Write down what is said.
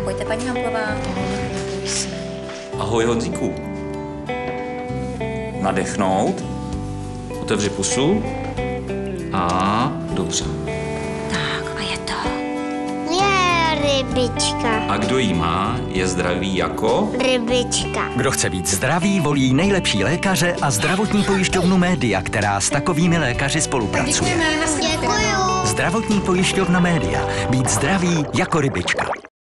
Pojďte, paní Hamplová. Ahoj, Honzíku. Nadechnout. Otevři pusu. A dobře. Tak, a je to. Je rybička. A kdo jí má, je zdravý jako? Rybička. Kdo chce být zdravý, volí nejlepší lékaře a zdravotní pojišťovnu Média, která s takovými lékaři spolupracuje. Děkuju. Zdravotní pojišťovna Média. Být zdravý jako rybička.